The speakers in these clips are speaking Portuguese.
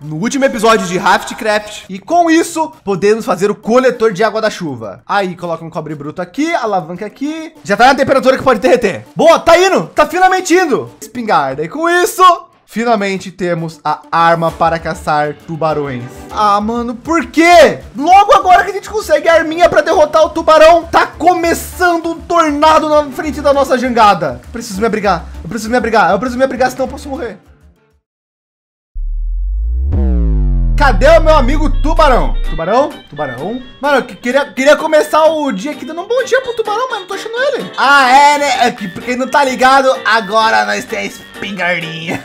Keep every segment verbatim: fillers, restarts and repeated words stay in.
no último episódio de Raftcraft. E com isso, podemos fazer o coletor de água da chuva. Aí, coloca um cobre bruto aqui, alavanca aqui. Já tá na temperatura que pode derreter. Boa, tá indo, tá finalmente indo. Espingarda. E com isso, finalmente temos a arma para caçar tubarões. Ah, mano, por quê? Logo agora que a gente consegue a arminha para derrotar o tubarão, tá começando um tornado na frente da nossa jangada. Preciso me abrigar, eu preciso me abrigar, eu preciso me abrigar, senão eu posso morrer. Cadê o meu amigo tubarão? Tubarão? Tubarão? Mano, eu queria, queria começar o dia aqui dando um bom dia pro tubarão, mas não tô achando ele. Ah, é, né? É que, porque não tá ligado, agora nós temos espingardinha.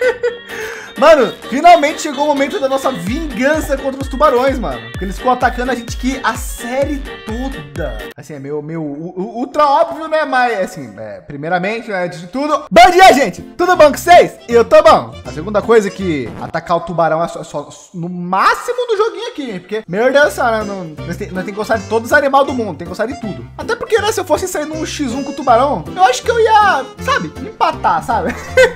Mano, finalmente chegou o momento da nossa vingança contra os tubarões, mano. Porque eles ficam atacando a gente aqui a série toda. Assim, é meio, meio ultra óbvio, né? Mas, assim, é, primeiramente, antes de tudo... Bom dia, gente! Tudo bom com vocês? Eu tô bom. A segunda coisa é que atacar o tubarão é só, só no máximo do joguinho aqui, hein? Porque, meu Deus do céu, né? Não, nós tem, nós tem que gostar de todos os animais do mundo. Tem que gostar de tudo. Até porque, né? Se eu fosse sair num xis um com o tubarão, eu acho que eu ia, sabe? Empatar, sabe?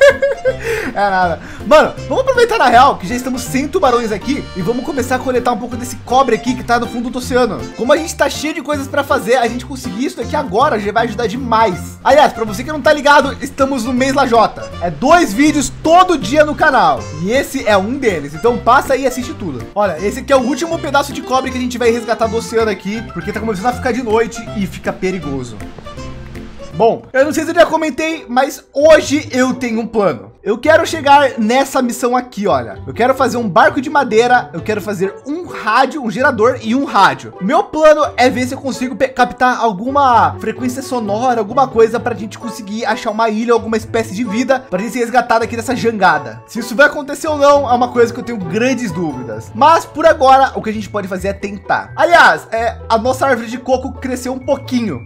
É nada. Mano, vamos aproveitar na real que já estamos sem tubarões aqui e vamos começar a coletar um pouco desse cobre aqui que tá no fundo do oceano. Como a gente tá cheio de coisas para fazer, a gente conseguir isso aqui agora já vai ajudar demais. Aliás, para você que não tá ligado, estamos no mês Lajota. É dois vídeos todo dia no canal e esse é um deles. Então passa aí e assiste tudo. Olha, esse aqui é o último pedaço de cobre que a gente vai resgatar do oceano aqui, porque tá começando a ficar de noite e fica perigoso. Bom, eu não sei se eu já comentei, mas hoje eu tenho um plano. Eu quero chegar nessa missão aqui, olha. Eu quero fazer um barco de madeira, eu quero fazer um rádio, um gerador e um rádio. Meu plano é ver se eu consigo captar alguma frequência sonora, alguma coisa para a gente conseguir achar uma ilha, alguma espécie de vida para a gente ser resgatado aqui dessa jangada. Se isso vai acontecer ou não, é uma coisa que eu tenho grandes dúvidas. Mas por agora, o que a gente pode fazer é tentar. Aliás, é, a nossa árvore de coco cresceu um pouquinho.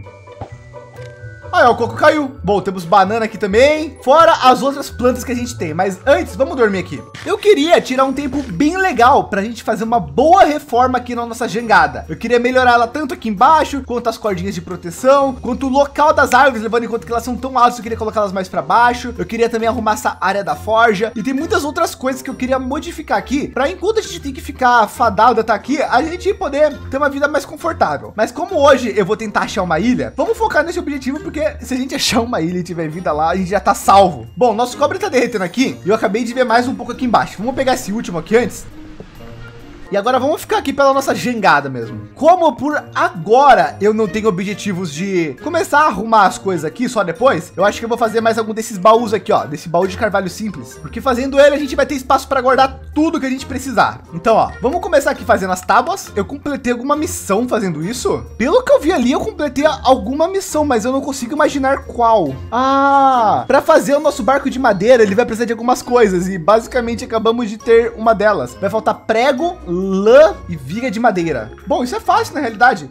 Ah, o coco caiu. Bom, temos banana aqui também, fora as outras plantas que a gente tem. Mas antes, vamos dormir aqui. Eu queria tirar um tempo bem legal para a gente fazer uma boa reforma aqui na nossa jangada. Eu queria melhorar ela tanto aqui embaixo, quanto as cordinhas de proteção, quanto o local das árvores, levando em conta que elas são tão altas, eu queria colocar elas mais para baixo. Eu queria também arrumar essa área da forja. E tem muitas outras coisas que eu queria modificar aqui, para enquanto a gente tem que ficar fadado até aqui, a gente poder ter uma vida mais confortável. Mas como hoje eu vou tentar achar uma ilha, vamos focar nesse objetivo, porque se a gente achar uma ilha e tiver vida lá, a gente já tá salvo. Bom, nosso cobre tá derretendo aqui e eu acabei de ver mais um pouco aqui embaixo. Vamos pegar esse último aqui antes. E agora vamos ficar aqui pela nossa jangada mesmo. Como por agora eu não tenho objetivos de começar a arrumar as coisas aqui só depois, eu acho que eu vou fazer mais algum desses baús aqui, ó, desse baú de carvalho simples, porque fazendo ele a gente vai ter espaço para guardar tudo que a gente precisar. Então, ó, vamos começar aqui fazendo as tábuas. Eu completei alguma missão fazendo isso? Pelo que eu vi ali, eu completei alguma missão, mas eu não consigo imaginar qual. Ah, para fazer o nosso barco de madeira, ele vai precisar de algumas coisas e basicamente acabamos de ter uma delas. Vai faltar prego, lã e viga de madeira. Bom, isso é fácil na realidade.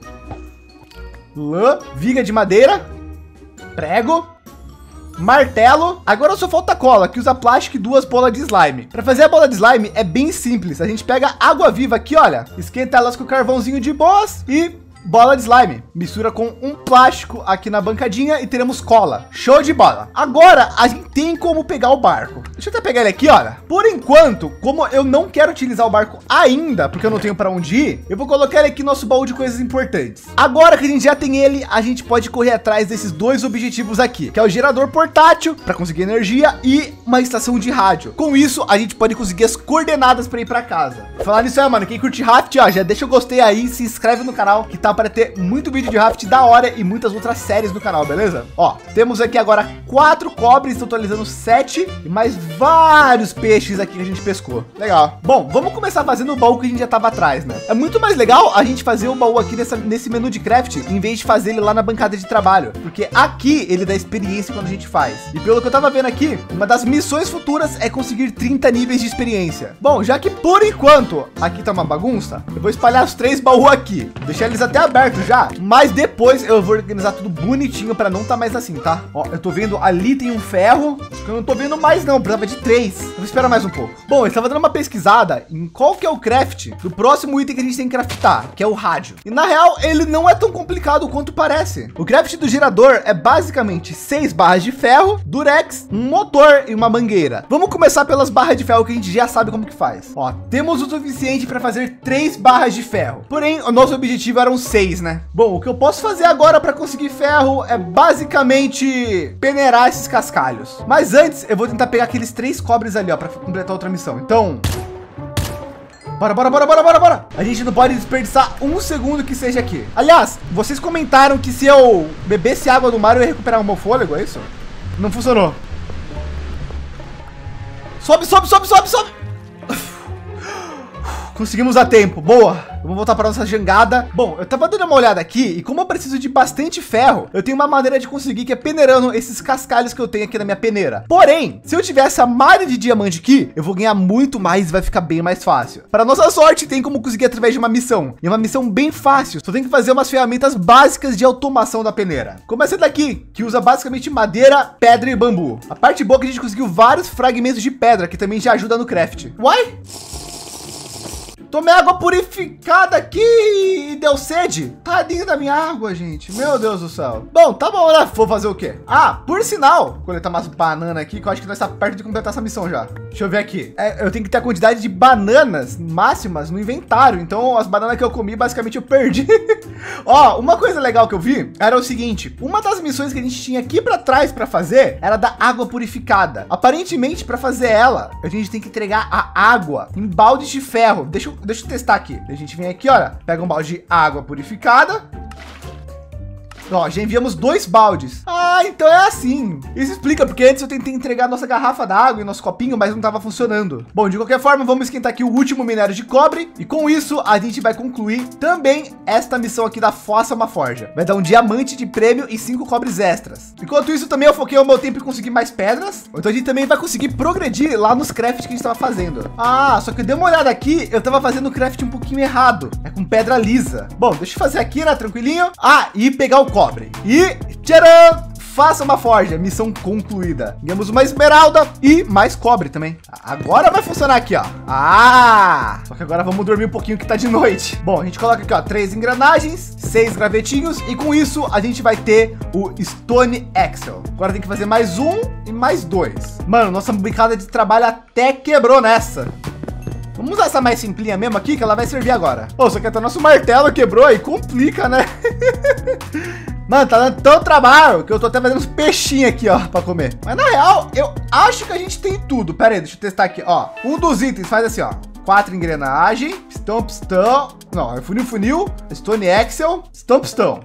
Lã, viga de madeira, prego, martelo. Agora só falta cola, que usa plástico e duas bolas de slime. Para fazer a bola de slime é bem simples. A gente pega água viva aqui, olha, esquenta elas com carvãozinho de boas e bola de slime, mistura com um plástico aqui na bancadinha e teremos cola. Show de bola. Agora a gente tem como pegar o barco. Deixa eu até pegar ele aqui, olha. Por enquanto, como eu não quero utilizar o barco ainda, porque eu não tenho para onde ir, eu vou colocar ele aqui no nosso baú de coisas importantes. Agora que a gente já tem ele, a gente pode correr atrás desses dois objetivos aqui, que é o gerador portátil para conseguir energia e uma estação de rádio. Com isso, a gente pode conseguir as coordenadas para ir para casa. Falar nisso aí, mano, quem curte Raft, ó, já deixa o gostei aí, se inscreve no canal que tá para ter muito vídeo de Raft da hora e muitas outras séries no canal, beleza? Ó, temos aqui agora quatro cobres, totalizando sete e mais vários peixes aqui que a gente pescou. Legal. Bom, vamos começar fazendo o baú que a gente já tava atrás, né? É muito mais legal a gente fazer o baú aqui nessa, nesse menu de craft, em vez de fazer ele lá na bancada de trabalho, porque aqui ele dá experiência quando a gente faz. E pelo que eu tava vendo aqui, uma das missões futuras é conseguir trinta níveis de experiência. Bom, já que por enquanto aqui tá uma bagunça, eu vou espalhar os três baús aqui, deixar eles até aberto já, mas depois eu vou organizar tudo bonitinho para não tá mais assim, tá? Ó, eu tô vendo ali tem um ferro, que eu não tô vendo mais não, precisava de três. Eu vou esperar mais um pouco. Bom, eu estava dando uma pesquisada em qual que é o craft do próximo item que a gente tem que craftar, que é o rádio. E na real, ele não é tão complicado quanto parece. O craft do gerador é basicamente seis barras de ferro, durex, um motor e uma mangueira. Vamos começar pelas barras de ferro que a gente já sabe como que faz. Ó, temos o suficiente para fazer três barras de ferro. Porém, o nosso objetivo eram seis, né? Bom, o que eu posso fazer agora para conseguir ferro é basicamente peneirar esses cascalhos. Mas antes, eu vou tentar pegar aqueles três cobres ali, ó, para completar outra missão. Então, bora, bora, bora, bora, bora, bora. A gente não pode desperdiçar um segundo que seja aqui. Aliás, vocês comentaram que se eu bebesse água do mar, eu ia recuperar o meu fôlego, é isso? Não funcionou. Sobe, sobe, sobe, sobe, sobe. Conseguimos a tempo. Boa. Vamos voltar para nossa jangada. Bom, eu tava dando uma olhada aqui e como eu preciso de bastante ferro, eu tenho uma maneira de conseguir que é peneirando esses cascalhos que eu tenho aqui na minha peneira. Porém, se eu tivesse a malha de diamante aqui, eu vou ganhar muito mais e vai ficar bem mais fácil. Para nossa sorte, tem como conseguir através de uma missão. E é uma missão bem fácil. Só tem que fazer umas ferramentas básicas de automação da peneira. Como essa daqui, que usa basicamente madeira, pedra e bambu. A parte boa é que a gente conseguiu vários fragmentos de pedra, que também já ajuda no craft. Uai! Tomei água purificada aqui e deu sede. Tadinho da minha água, gente. Meu Deus do céu. Bom, tá bom, né? Vou fazer o quê? Ah, por sinal, vou coletar umas bananas aqui, que eu acho que nós está perto de completar essa missão já. Deixa eu ver aqui. É, eu tenho que ter a quantidade de bananas máximas no inventário. Então, as bananas que eu comi, basicamente eu perdi. Ó, uma coisa legal que eu vi era o seguinte. Uma das missões que a gente tinha aqui para trás para fazer era da água purificada. Aparentemente, para fazer ela, a gente tem que entregar a água em baldes de ferro. Deixa eu Deixa eu testar aqui. A gente vem aqui, olha, pega um balde de água purificada. Ó, já enviamos dois baldes. Ah, então é assim. Isso explica porque antes eu tentei entregar nossa garrafa d'água e nosso copinho, mas não estava funcionando. Bom, de qualquer forma, vamos esquentar aqui o último minério de cobre. E com isso, a gente vai concluir também esta missão aqui da Fossa Maforja. Vai dar um diamante de prêmio e cinco cobres extras. Enquanto isso, também eu foquei o meu tempo em conseguir mais pedras. Então a gente também vai conseguir progredir lá nos crafts que a gente estava fazendo. Ah, só que eu dei uma olhada aqui, eu estava fazendo o craft um pouquinho errado. É com pedra lisa. Bom, deixa eu fazer aqui, né, tranquilinho. Ah, e pegar o cobre. E tcharam! Faça uma forja, missão concluída. Ganhamos uma esmeralda e mais cobre também. Agora vai funcionar aqui, ó. Ah! Só que agora vamos dormir um pouquinho que tá de noite. Bom, a gente coloca aqui, ó, três engrenagens, seis gravetinhos e com isso a gente vai ter o Stone Axle. Agora tem que fazer mais um e mais dois. Mano, nossa bicada de trabalho até quebrou nessa. Vamos usar essa mais simplinha mesmo aqui, que ela vai servir agora. Pô, só que até nosso martelo quebrou aí, complica, né? Mano, tá dando tão trabalho que eu tô até fazendo uns peixinhos aqui, ó, pra comer. Mas na real, eu acho que a gente tem tudo. Pera aí, deixa eu testar aqui, ó. Um dos itens faz assim, ó. Quatro engrenagens, pistão, pistão. Não, é funil, funil, Stone Axle, pistão, pistão.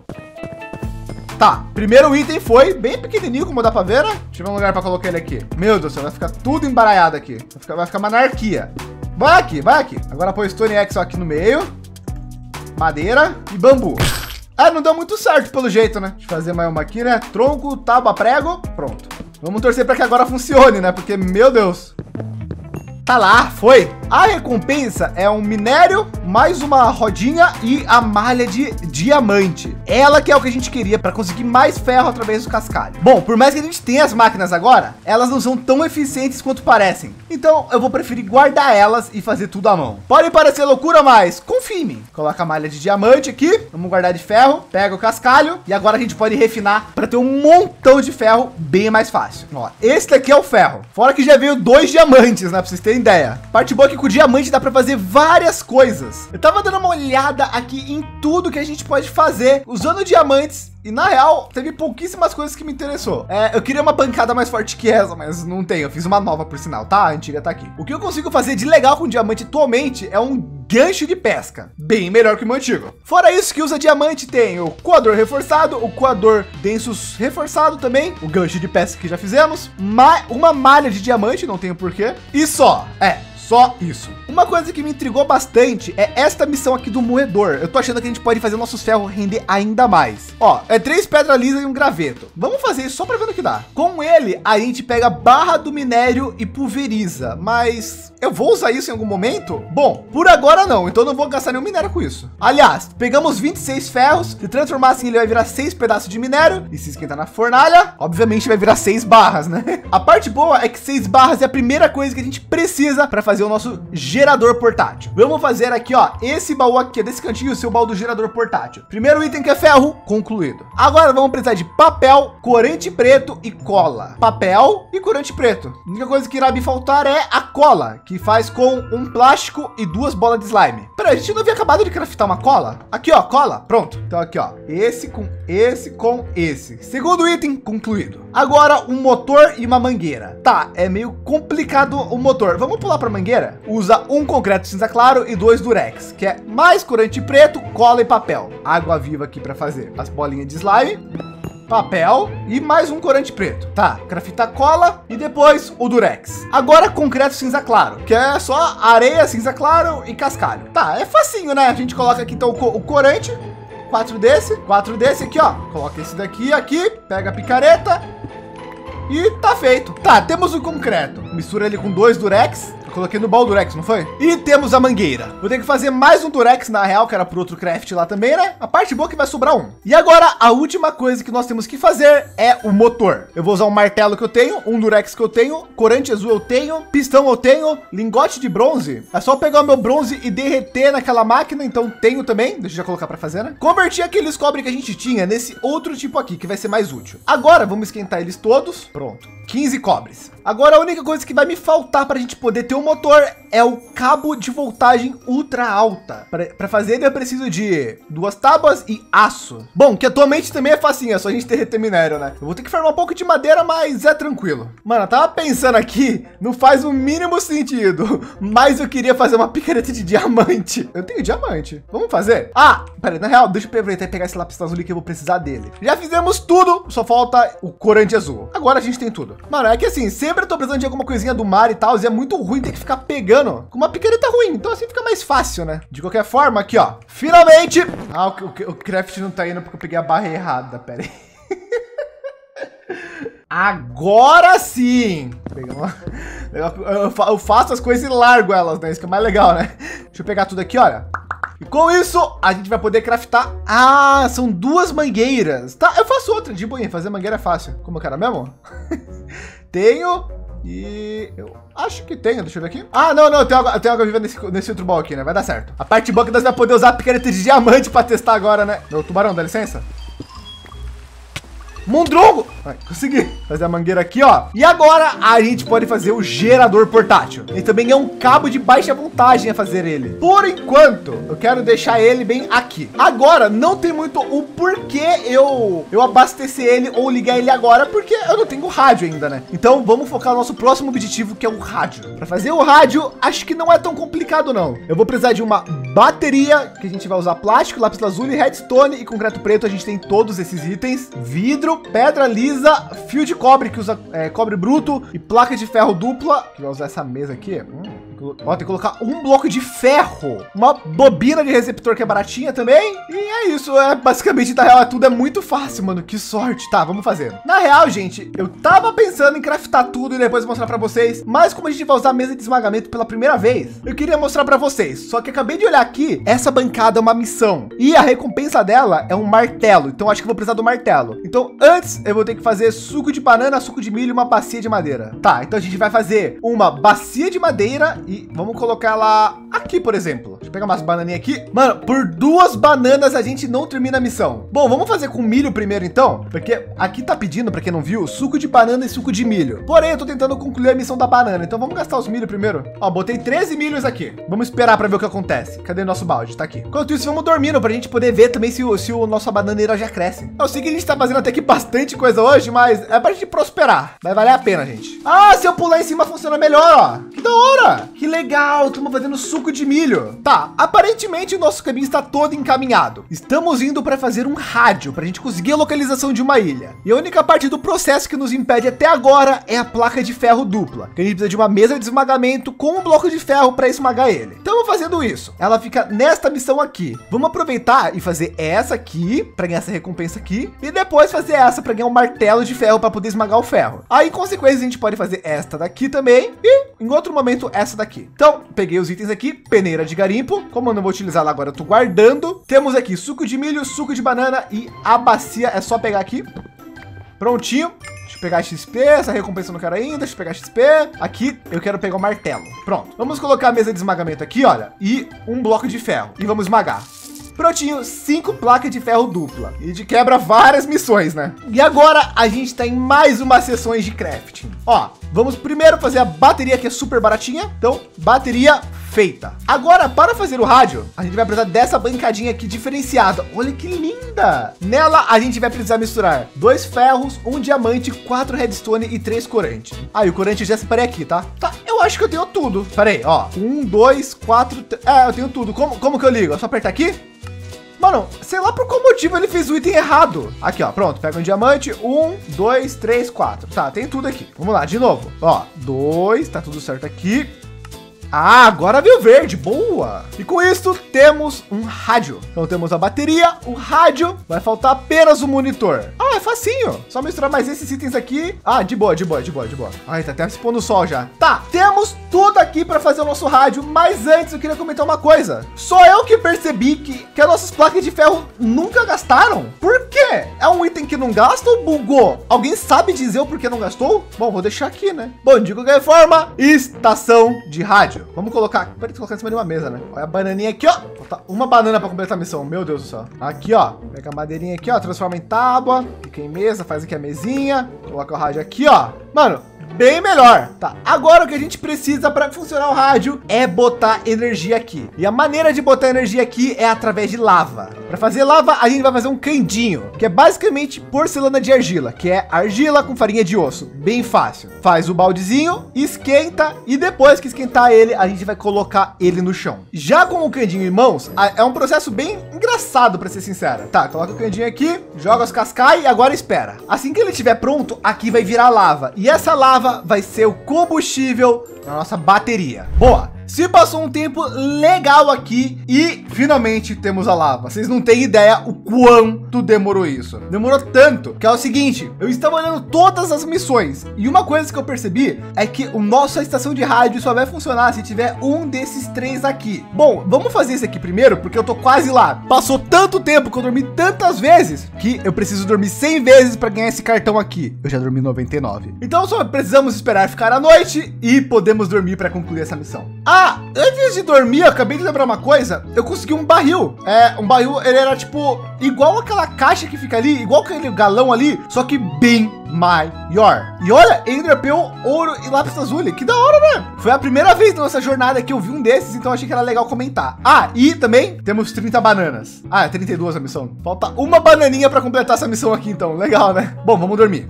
Tá, primeiro item foi bem pequenininho, como dá pra ver, né? Deixa eu ver um lugar pra colocar ele aqui. Meu Deus do céu, vai ficar tudo embaralhado aqui. Vai ficar, vai ficar uma anarquia. Vai aqui, vai aqui. Agora põe o Stone Axle aqui no meio. Madeira e bambu. Ah, não deu muito certo pelo jeito, né? Deixa eu fazer mais uma aqui, né? Tronco, tábua, prego. Pronto. Vamos torcer para que agora funcione, né? Porque, meu Deus. Tá lá, foi. A recompensa é um minério, mais uma rodinha e a malha de diamante. Ela que é o que a gente queria para conseguir mais ferro através do cascalho. Bom, por mais que a gente tenha as máquinas agora, elas não são tão eficientes quanto parecem. Então eu vou preferir guardar elas e fazer tudo à mão. Pode parecer loucura, mas confie em mim. Coloca a malha de diamante aqui. Vamos guardar de ferro. Pega o cascalho. E agora a gente pode refinar para ter um montão de ferro bem mais fácil. Ó, esse daqui é o ferro. Fora que já veio dois diamantes, né? Pra vocês terem ideia. Parte boa é que com o diamante dá para fazer várias coisas. Eu tava dando uma olhada aqui em tudo que a gente pode fazer usando diamantes. E na real, teve pouquíssimas coisas que me interessou. É, eu queria uma pancada mais forte que essa, mas não tenho. Eu fiz uma nova, por sinal, tá? A antiga tá aqui. O que eu consigo fazer de legal com diamante atualmente é um gancho de pesca. Bem melhor que o meu antigo. Fora isso que usa diamante, tem o coador reforçado, o coador denso reforçado também, o gancho de pesca que já fizemos, ma uma malha de diamante, não tenho porquê. E só, é... só isso. Uma coisa que me intrigou bastante é esta missão aqui do moedor. Eu tô achando que a gente pode fazer nossos ferros render ainda mais. Ó, é três pedras lisas e um graveto. Vamos fazer isso só para ver o que dá. Com ele, a gente pega a barra do minério e pulveriza, mas eu vou usar isso em algum momento? Bom, por agora não, então não vou gastar nenhum minério com isso. Aliás, pegamos vinte e seis ferros, se transformar assim ele vai virar seis pedaços de minério e se esquentar na fornalha, obviamente vai virar seis barras, né? A parte boa é que seis barras é a primeira coisa que a gente precisa para fazer o nosso gerador portátil. Vamos fazer aqui, ó, esse baú aqui, desse cantinho, o seu baú do gerador portátil. Primeiro item que é ferro, concluído. Agora vamos precisar de papel, corante preto e cola. Papel e corante preto. A única coisa que irá me faltar é a cola, que faz com um plástico e duas bolas de slime. Peraí, a gente não havia acabado de craftar uma cola? Aqui, ó, cola, pronto. Então aqui, ó, esse com esse com esse. Segundo item concluído. Agora um motor e uma mangueira. Tá, é meio complicado o motor. Vamos pular para a mangueira? Usa um concreto cinza claro e dois durex, que é mais corante preto, cola e papel. Água viva aqui para fazer as bolinhas de slime. Papel e mais um corante preto. Tá, craftar cola e depois o durex. Agora concreto cinza claro, que é só areia, cinza claro e cascalho. Tá, é facinho, né? A gente coloca aqui então o, co o corante, quatro desse, quatro desse aqui, ó. Coloca esse daqui aqui, pega a picareta e tá feito. Tá, temos o concreto. Mistura ele com dois durex. Coloquei no baú durex, não foi? E temos a mangueira. Vou ter que fazer mais um durex na real, que era pro outro craft lá também, né? A parte boa é que vai sobrar um. E agora a última coisa que nós temos que fazer é o motor. Eu vou usar um martelo que eu tenho, um durex que eu tenho, corante azul eu tenho, pistão eu tenho, lingote de bronze. É só pegar o meu bronze e derreter naquela máquina, então tenho também. Deixa eu já colocar para fazer, né? Converti aqueles cobre que a gente tinha nesse outro tipo aqui, que vai ser mais útil. Agora vamos esquentar eles todos. Pronto. quinze cobres. Agora a única coisa que vai me faltar para a gente poder ter um motor é o cabo de voltagem ultra alta. Para fazer ele eu preciso de duas tábuas e aço. Bom, que atualmente também é facinho, é só a gente derreter minério, né? Eu vou ter que farmar um pouco de madeira, mas é tranquilo. Mano, eu tava pensando aqui, não faz o mínimo sentido, mas eu queria fazer uma picareta de diamante. Eu tenho diamante. Vamos fazer? Ah, peraí, na real, deixa eu aproveitar e pegar esse lápis azul que eu vou precisar dele. Já fizemos tudo, só falta o corante azul. Agora a gente tem tudo. Mano, é que assim, sempre eu tô precisando de alguma coisinha do mar e tal, e é muito ruim ter que ficar pegando com uma picareta ruim. Então assim fica mais fácil, né? De qualquer forma, aqui, ó. Finalmente! Ah, o, o, o craft não tá indo porque eu peguei a barra errada. Pera aí. Agora sim! Eu faço as coisas e largo elas, né? Isso que é mais legal, né? Deixa eu pegar tudo aqui, olha. E com isso, a gente vai poder craftar. Ah, são duas mangueiras. Tá, eu faço outra de boinha. Fazer mangueira é fácil. Como eu quero mesmo? Tenho. E eu acho que tenho. Deixa eu ver aqui. Ah, não, não. Eu tenho água, eu tenho água viva nesse, nesse outro baú aqui, né? Vai dar certo. A parte boa é que nós vamos poder usar a picareta de diamante para testar agora, né? Meu tubarão, dá licença. Mundrongo! Vai, consegui fazer a mangueira aqui, ó. E agora a gente pode fazer o gerador portátil. Ele também é um cabo de baixa voltagem a fazer ele. Por enquanto, eu quero deixar ele bem aqui. Agora, não tem muito o porquê eu, eu abastecer ele ou ligar ele agora, porque eu não tenho rádio ainda, né? Então, vamos focar no nosso próximo objetivo, que é o rádio. Para fazer o rádio, acho que não é tão complicado, não. Eu vou precisar de uma bateria, que a gente vai usar plástico, lápis lazuli, redstone e concreto preto. A gente tem todos esses itens. Vidro, pedra lisa, fio de cobre que usa é, cobre bruto e placa de ferro dupla, que vai usar essa mesa aqui. Hum, ó, tem que colocar um bloco de ferro, uma bobina de receptor que é baratinha também. E é isso, é basicamente, na real, tudo é muito fácil, mano. Que sorte. Tá, vamos fazer. Na real, gente, eu tava pensando em craftar tudo e depois mostrar para vocês, mas como a gente vai usar a mesa de esmagamento pela primeira vez, eu queria mostrar para vocês. Só que acabei de olhar aqui, essa bancada é uma missão e a recompensa dela é um martelo. Então acho que vou precisar do martelo. Então antes eu vou ter que fazer suco de banana, suco de milho e uma bacia de madeira. Tá, então a gente vai fazer uma bacia de madeira e vamos colocar ela aqui, por exemplo. Deixa eu pegar umas bananinhas aqui. Mano, por duas bananas a gente não termina a missão. Bom, vamos fazer com milho primeiro então, porque aqui tá pedindo, para quem não viu, suco de banana e suco de milho. Porém, eu tô tentando concluir a missão da banana, então vamos gastar os milho primeiro. Ó, botei treze milhos aqui. Vamos esperar para ver o que acontece. Cadê nosso balde? Tá aqui. Enquanto isso, vamos dormindo pra gente poder ver também se o, se o nossa bananeira já cresce. Eu sei que a gente tá fazendo até aqui bastante coisa hoje, mas é pra gente prosperar. Vai valer a pena, gente. Ah, se eu pular em cima funciona melhor, ó. Que da hora. Que legal. Estamos fazendo suco de de milho. Tá, aparentemente o nosso caminho está todo encaminhado. Estamos indo para fazer um rádio para a gente conseguir a localização de uma ilha. E a única parte do processo que nos impede até agora é a placa de ferro dupla. Que a gente precisa de uma mesa de esmagamento com um bloco de ferro para esmagar ele. Estamos fazendo isso. Ela fica nesta missão aqui. Vamos aproveitar e fazer essa aqui para ganhar essa recompensa aqui e depois fazer essa para ganhar um martelo de ferro para poder esmagar o ferro. Aí, em consequência, a gente pode fazer esta daqui também e em outro momento essa daqui. Então, peguei os itens aqui, peneira de garimpo. Como eu não vou utilizar ela agora, eu tô guardando. Temos aqui suco de milho, suco de banana e a bacia. É só pegar aqui. Prontinho. Deixa eu pegar X P, essa recompensa eu não quero ainda. Deixa eu pegar X P. Aqui eu quero pegar o martelo. Pronto. Vamos colocar a mesa de esmagamento aqui, olha, e um bloco de ferro. E vamos esmagar. Prontinho, cinco placas de ferro dupla. E de quebra várias missões, né? E agora a gente tá em mais uma sessões de crafting. Ó, vamos primeiro fazer a bateria, que é super baratinha. Então, bateria feita. Agora, para fazer o rádio, a gente vai precisar dessa bancadinha aqui diferenciada. Olha que linda! Nela, a gente vai precisar misturar dois ferros, um diamante, quatro redstone e três corante. Ah, e o corante eu já separei aqui, tá? Tá, eu acho que eu tenho tudo. Peraí, ó. Um, dois, quatro... É, eu tenho tudo. Como, como que eu ligo? É só apertar aqui? Mano, sei lá por qual motivo ele fez o item errado. Aqui, ó, pronto. Pega um diamante. Um, dois, três, quatro. Tá, tem tudo aqui. Vamos lá, de novo. Ó, dois, tá tudo certo aqui. Ah, agora veio verde, boa! E com isso temos um rádio. Então temos a bateria, o rádio, vai faltar apenas o monitor. Ah, é facinho, só misturar mais esses itens aqui. Ah, de boa, de boa, de boa, de boa. Ai, tá até se pondo o sol já. Tá, temos tudo aqui para fazer o nosso rádio, mas antes eu queria comentar uma coisa. Só eu que percebi que, que as nossas placas de ferro nunca gastaram. Por quê? É um item que não gasta ou bugou? Alguém sabe dizer o porquê não gastou? Bom, vou deixar aqui, né? Bom, de qualquer forma, estação de rádio. Vamos colocar, pode colocar em cima de uma mesa, né? Olha a bananinha aqui, ó. Falta uma banana para completar a missão. Meu Deus do céu. Aqui, ó. Pega a madeirinha aqui, ó. Transforma em tábua. Fica em mesa, faz aqui a mesinha. Coloca o rádio aqui, ó. Mano, bem melhor. Tá, agora o que a gente precisa para funcionar o rádio é botar energia aqui. E a maneira de botar energia aqui é através de lava. Para fazer lava, a gente vai fazer um candinho, que é basicamente porcelana de argila, que é argila com farinha de osso. Bem fácil. Faz o baldezinho, esquenta e depois que esquentar ele, a gente vai colocar ele no chão. Já com o candinho em mãos, é um processo bem engraçado, para ser sincero. Tá, coloca o candinho aqui, joga os cascais e agora espera. Assim que ele estiver pronto, aqui vai virar lava. E essa lava vai ser o combustível da nossa bateria. Boa! Se passou um tempo legal aqui e finalmente temos a lava. Vocês não têm ideia o quanto demorou isso. Demorou tanto que é o seguinte, eu estava olhando todas as missões e uma coisa que eu percebi é que o nossa estação de rádio só vai funcionar se tiver um desses três aqui. Bom, vamos fazer isso aqui primeiro porque eu tô quase lá. Passou tanto tempo que eu dormi tantas vezes que eu preciso dormir cem vezes para ganhar esse cartão aqui. Eu já dormi noventa e nove. Então só precisamos esperar ficar à noite e podemos dormir para concluir essa missão. Ah, antes de dormir, eu acabei de lembrar uma coisa. Eu consegui um barril. É, um barril, ele era tipo igual aquela caixa que fica ali, igual aquele galão ali, só que bem maior. E olha, ele dropou ouro e lápis lazuli. Que da hora, né? Foi a primeira vez na nossa jornada que eu vi um desses, então achei que era legal comentar. Ah, e também temos trinta bananas. Ah, é trinta e duas a missão. Falta uma bananinha para completar essa missão aqui, então. Legal, né? Bom, vamos dormir.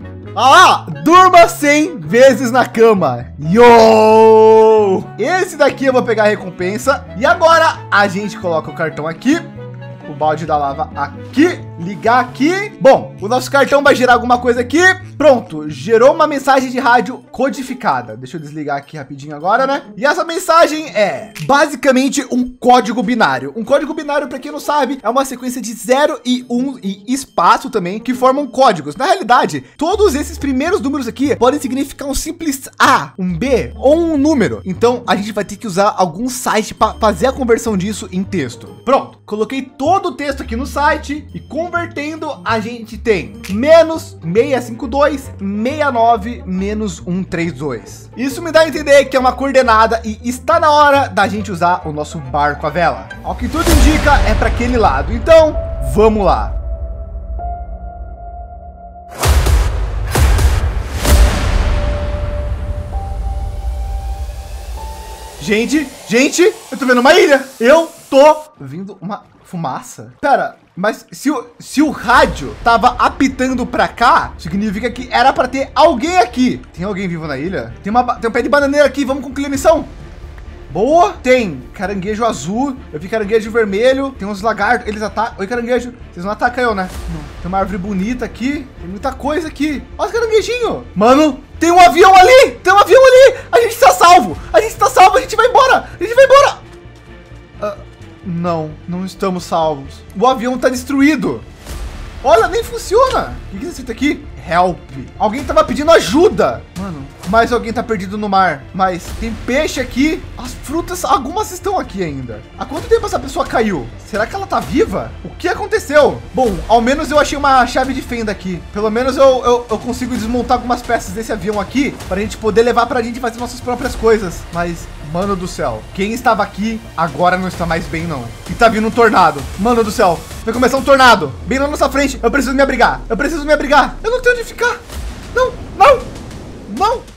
Ah, durma cem vezes na cama. Yo! Esse daqui eu vou pegar a recompensa. E agora a gente coloca o cartão aqui. O balde da lava aqui. Ligar aqui. Bom, o nosso cartão vai gerar alguma coisa aqui. Pronto, gerou uma mensagem de rádio codificada. Deixa eu desligar aqui rapidinho agora, né? E essa mensagem é basicamente um código binário. Um código binário, para quem não sabe, é uma sequência de zero e um e espaço também, que formam códigos. Na realidade, todos esses primeiros números aqui podem significar um simples A, um B ou um número. Então, a gente vai ter que usar algum site para fazer a conversão disso em texto. Pronto, coloquei todo o texto aqui no site e convertendo, a gente tem menos seiscentos e cinquenta e dois, sessenta e nove, menos cento e trinta e dois. Isso me dá a entender que é uma coordenada e está na hora da gente usar o nosso barco à vela. Ao que tudo indica, é para aquele lado. Então, vamos lá. Gente, gente, eu tô vendo uma ilha. Eu tô vendo uma fumaça. Pera, mas se o, se o rádio tava apitando pra cá, significa que era pra ter alguém aqui. Tem alguém vivo na ilha? Tem, uma, tem um pé de bananeira aqui, vamos concluir a missão. Boa. Tem caranguejo azul. Eu vi caranguejo vermelho. Tem uns lagartos. Eles atacam. Oi, caranguejo. Vocês não atacam eu, né? Não. Tem uma árvore bonita aqui. Tem muita coisa aqui. Olha os caranguejinhos. Mano, tem um avião ali. Tem um avião ali. A gente tá salvo. A gente tá salvo. A gente vai embora. A gente vai embora. Uh, não, não estamos salvos. O avião tá destruído. Olha, nem funciona. O que é isso aqui? Help. Alguém tava pedindo ajuda. Mano, mais alguém tá perdido no mar. Mas tem peixe aqui. As frutas, algumas estão aqui ainda. Há quanto tempo essa pessoa caiu? Será que ela tá viva? O que aconteceu? Bom, ao menos eu achei uma chave de fenda aqui. Pelo menos eu, eu, eu consigo desmontar algumas peças desse avião aqui para a gente poder levar para a gente fazer nossas próprias coisas. Mas, mano do céu, quem estava aqui agora não está mais bem, não. E tá vindo um tornado. Mano do céu, vai começar um tornado bem na nossa frente. Eu preciso me abrigar. Eu preciso me abrigar. Eu não tenho onde ficar. Não, não, não.